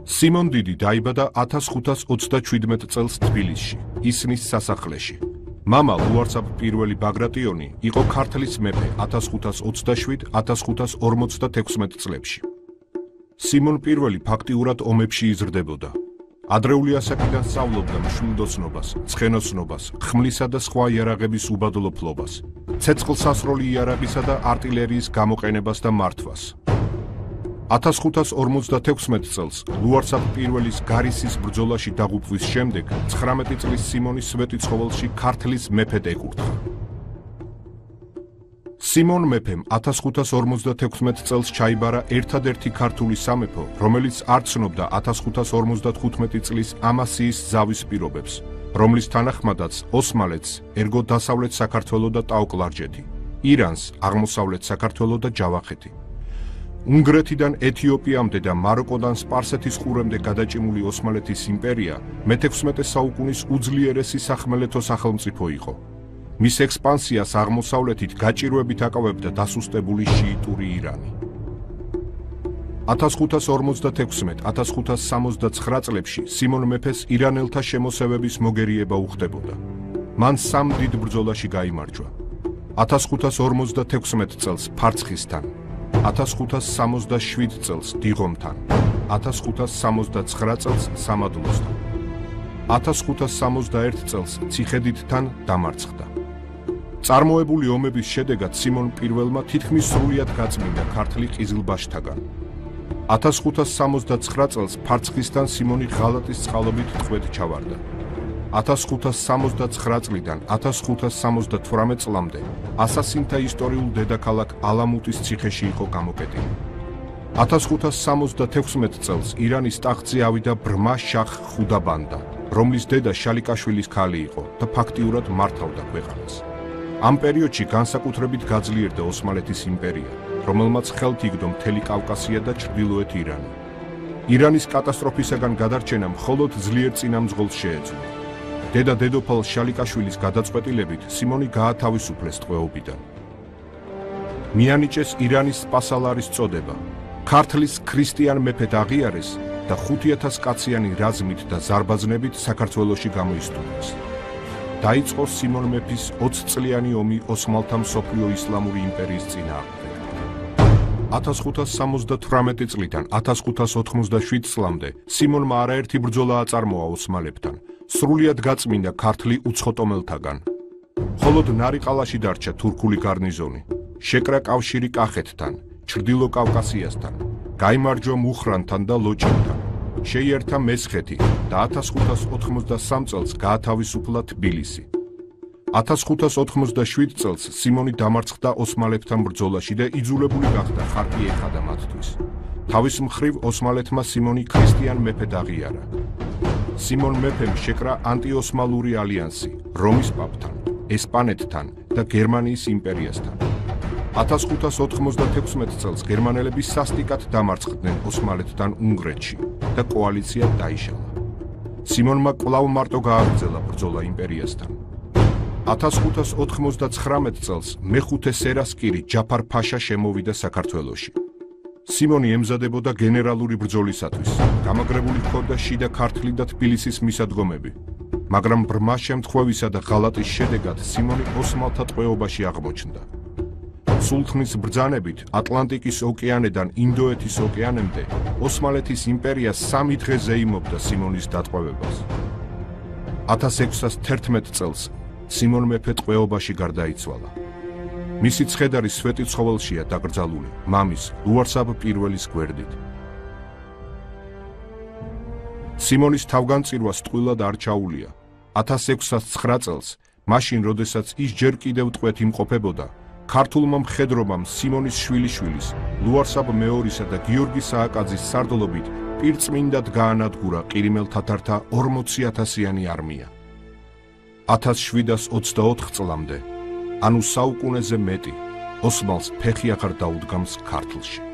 სიმონ დიდი დაიბადა 1527 წელს თბილისში, ისნის სასახლეში. მამა ლუარსაბ პირველი ბაგრატიონი იყო ქართლის მეფე 1527-1556 წლებში. სიმონ პირველი ფაქტიურად ომებში იზრდებოდა. ადრეული ასაკიდან სწავლობდა მშვილდოსნობას, ცხენოსნობას, ხმლისა და სხვა იარაღების უბადლოფლობას, ცეცხლსასროლი იარაღისა და артილერიის გამოყენებას და მართვას. 1556 წელს ლუარსაბ პირველის გარისის ბრძოლაში დაღუპვის შემდეგ 19 წლის სიმონის სვეტიცხოველში ქართლის მეფედ ეკურთხა. სიმონ მეფემ 1556 წელს ჩაიბარა ერთადერთი ქართული სამეფო, რომელიც არ ცნობდა 1555 წლის ამასიის ზავის პირობებს, რომლის თანახმადაც ოსმალეთს ერგო დასავლეთ საქართველო და ტაო-კლარჯეთი, ირანს აღმოსავლეთ საქართველო და ჯავახეთი. უნგრეთიდან ეთიოპიამდე და მაროკოდან სპარსეთის ყურემდე გადაჭიმული ოსმალეთის იმპერია მე-16 საუკუნის უძლიერესი სახმელეთო სახელმწიფო იყო. მის ექსპანსიას აღმოსავლეთით გაჭირვებით აკავებდა დასუსტებული შიიტური ირანი. 1556-1569 წლებში სიმონ მეფეს ირანელთა შემოსევების მოგერიება უხდებოდა. მან სამ დიდ ბრძოლაში გაიმარჯვა. 1556 წელს ფარცხისთან, 1567 წელს დიღომთან, 1569 წელს სამადლოსთან, 1571 წელს ციხედითთან დამარცხდა. წარმოებული ომების შედეგად სიმონ პირველმა თითქმის სრულად გაწმინდა ქართლი ყიზილბაშთაგან. 1569 წელს ფარცხისთან სიმონი ღალატის წყალობით ტყვედ ჩავარდა. 1569 წლიდან 1578 წლამდე ასასინთა ისტორიულ დედაქალაქ ალამუტის ციხეში იყო გამოკეტილი. 1576 წელს ირანის ტახტზე ავიდა ბრმა შაჰ ხუდაბანდა, რომლის დედა შალიკაშვილის ქალი იყო და ფაქტიურად მართავდა ქვეყანას. ამ პერიოდში განსაკუთრებით გაძლიერდა ოსმალეთის იმპერია, რომელმაც ხელთ იგდო მთელი კავკასია და ჩრდილოეთ ირანი. ირანის კატასტროფისაგან გადარჩენა მხოლოდ ძლიერ წინამძღოლს შეეძლო. დედა დედოფალ შალიკაშვილის გადაწყვეტილებით სიმონი გაათავისუფლეს ტყვეობიდან. მიანიჭეს ირანის სპასალარის წოდება, ქართლის ქრისტიან მეფედ აღიარეს და 5,000 კაციანი რაზმით და ზარბაზნებით საქართველოში გამოისტუმრეს. დაიწყო სიმონ მეფის 20 წლიანი ომი ოსმალთა მსოფლიო ისლამური იმპერიის წინააღმდეგ. 1578 წლიდან 1587 წლამდე სიმონმა არაერთი ბრძოლა აწარმოა ოსმალებთან, სრულად გაწმინდა ქართლი უცხოტომელთაგან. მხოლოდ ნარიყალაში დარჩა თურქული გარნიზონი, შეკრა კავშირი კახეთთან, ჩრდილო კავკასიასთან, გაიმარჯვა მუხრანთან და ლოჭინთან, შეიერთა მესხეთი და 1583 წელს გაათავისუფლა თბილისი. 1587 წელს სიმონი დამარცხდა ოსმალებთან ბრძოლაში და იძულებული გახდა ხარკი ეხადა მათთვის. თავის მხრივ ოსმალეთმა სიმონი ქრისტიან მეფედ აღიარა. სიმონ მეფემ შეკრა ანტიოსმალური ალიანსი რომის პაპთან, ესპანეთთან და გერმანიის იმპერიასთან. 1596 წელს გერმანელები სასტიკად დამარცხდნენ ოსმალეთთან უნგრეთში და კოალიცია დაიშალა. სიმონმა კვლავ მარტო გააგრძელა ბრძოლა იმპერიასთან. 1599 წელს მეხუთე სერასკირი ჯაფარ ფაშა შემოვიდა საქართველოში. სიმონი ემზადებოდა გენერალური ბრძოლისათვის, გამაგრებული ჰქონდა შიდა ქართლი და თბილისის მისადგომები, მაგრამ ბრმა შემთხვევისა და ღალატის შედეგად სიმონი ოსმალთა ტყვეობაში აღმოჩნდა. სულთნის ბრძანებით ატლანტიკის ოკეანედან ინდოეთის ოკეანემდე ოსმალეთის იმპერია 3 დღე ზეიმობდა სიმონის დატყვევებას. 1611 წელს სიმონ მეფე ტყვეობაში გარდაიცვალა. მისი ცხედარი სვეტიცხოველშია დაკრძალული მამის ლუარსაბ პირველის გვერდით. სიმონის თავგანწირვას ტყუილად არ ჩაუვლია. 1609 წელს, მაშინ როდესაც ის ჯერ კიდევ ტყვეთ იმყოფებოდა, ქართულმა მხედრობამ სიმონის შვილიშვილის, ლუარსაბ მეორისა და გიორგი სააკაძის სარდლობით პირწმინდად გაანადგურა ყირიმელ თათართა 40,000-იანი არმია. 1724 წლამდე, ანუ საუკუნეზე მეტი, ოსმალს ფეხი აღარ დაუდგამს ქართლში.